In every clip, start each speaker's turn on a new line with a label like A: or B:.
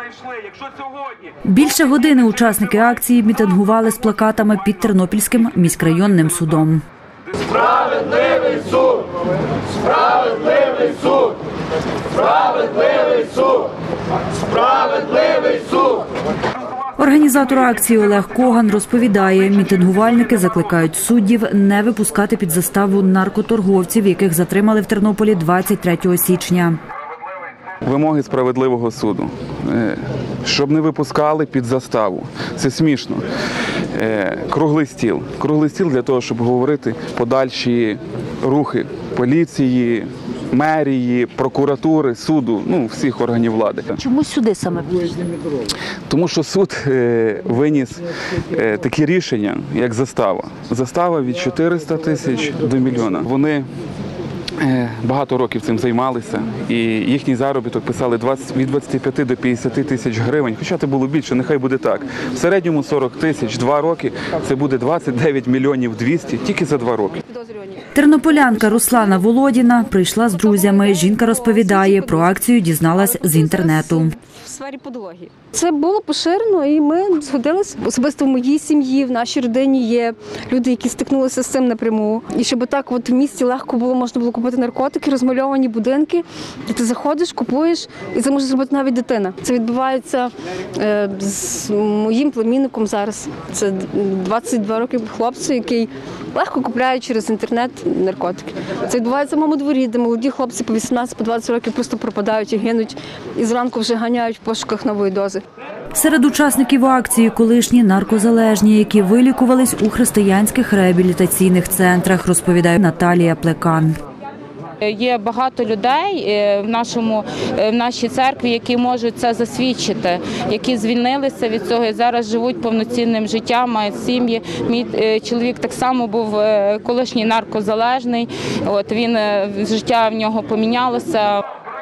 A: Більше години учасники акції мітингували з плакатами під Тернопільським міськрайонним судом.
B: Справедливий суд! Справедливий суд! Справедливий суд! Справедливий суд!
A: Організатор акції Олег Коган розповідає, мітингувальники закликають суддів не випускати під заставу наркоторговців, яких затримали в Тернополі 23 січня.
C: Вимоги справедливого суду, щоб не випускали під заставу. Це смішно. Круглий стіл. Круглий стіл для того, щоб говорити подальші рухи поліції, мерії, прокуратури, суду, всіх органів влади.
A: Чому сюди саме?
C: Тому що суд виніс такі рішення, як застава. Застава від 400 тисяч до мільйона. Вони багато років цим займалися, і їхній заробіток писали від 25 до 50 тисяч гривень, хоча це було більше, нехай буде так. В середньому 40 тисяч, 2 роки, це буде 29 мільйонів 200 тільки за 2 роки.
A: Тернополянка Руслана Володіна прийшла з друзями. Жінка розповідає, про акцію дізналась з інтернету.
D: В сфері подології. Це було поширено, і ми згодилися. Особисто в моїй сім'ї, в нашій родині є люди, які стикнулися з цим напряму. І щоб так в місті легко можна було купити наркотики, розмальовані будинки, де ти заходиш, купуєш, і це може зробити навіть дитина. Це відбувається з моїм племінником зараз. Це 22 роки хлопцю, який легко купляє через інтернет наркотики. Це відбувається в моєму дворі, де молоді хлопці по 18-20 років просто пропадають і гинуть, і зранку вже ганяють в пошуках нової дози.
A: Серед учасників акції колишні наркозалежні, які вилікувались у християнських реабілітаційних центрах, розповідає Наталія Плекан.
E: Є багато людей в нашій церкві, які можуть це засвідчити, які звільнилися від цього і зараз живуть повноцінним життям, мають сім'ї. Мій чоловік так само був колишній наркозалежний, життя в нього помінялося.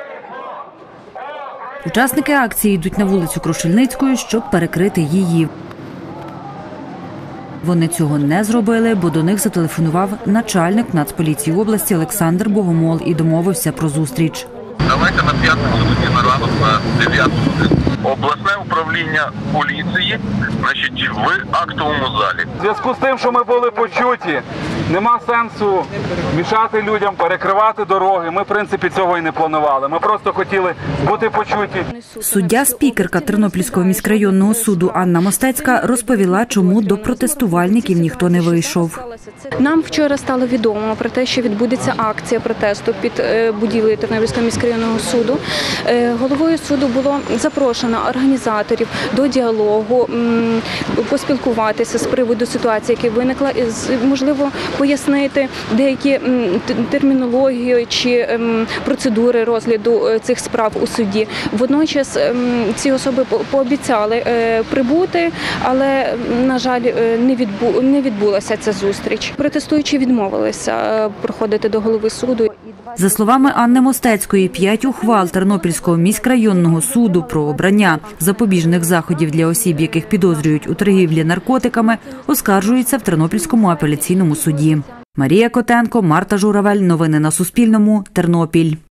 A: Учасники акції йдуть на вулицю Крушельницької, щоб перекрити її. Вони цього не зробили, бо до них зателефонував начальник Нацполіції області Олександр Богомол і домовився про зустріч.
F: Давайте на п'ятницю тоді на ранок на 9 годину. Обласне управління поліції, в актовому залі.
C: В зв'язку з тим, що ми були почуті, нема сенсу мішати людям, перекривати дороги. Ми, в принципі, цього і не планували. Ми просто хотіли бути почуті.
A: Суддя-спікерка Тернопільського міськрайонного суду Анна Мостецька розповіла, чому до протестувальників ніхто не вийшов.
D: Нам вчора стало відомо про те, що відбудеться акція протесту під будівлею Тернопільського міськрайонного суду. Головою суду було запрошено організаторів до діалогу, поспілкуватися з приводу ситуації, яка виникла, і, можливо, пояснити деякі термінологію чи процедури розгляду цих справ у суді. Водночас ці особи пообіцяли прибути, але, на жаль, не відбулася ця зустріч. Протестуючі відмовилися проходити до голови суду.
A: За словами Анни Мостецької, 5 ухвал Тернопільського міськрайонного суду про обрання запобіжних заходів для осіб, яких підозрюють у торгівлі наркотиками, оскаржуються в Тернопільському апеляційному суді. Марія Котенко, Марта Журавель. Новини на Суспільному. Тернопіль.